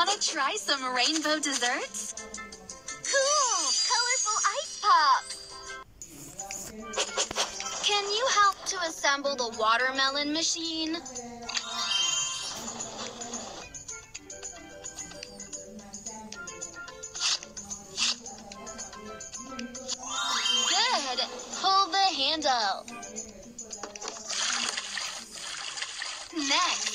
Want to try some rainbow desserts? Cool! Colorful ice pops! Can you help to assemble the watermelon machine? Good! Pull the handle. Next,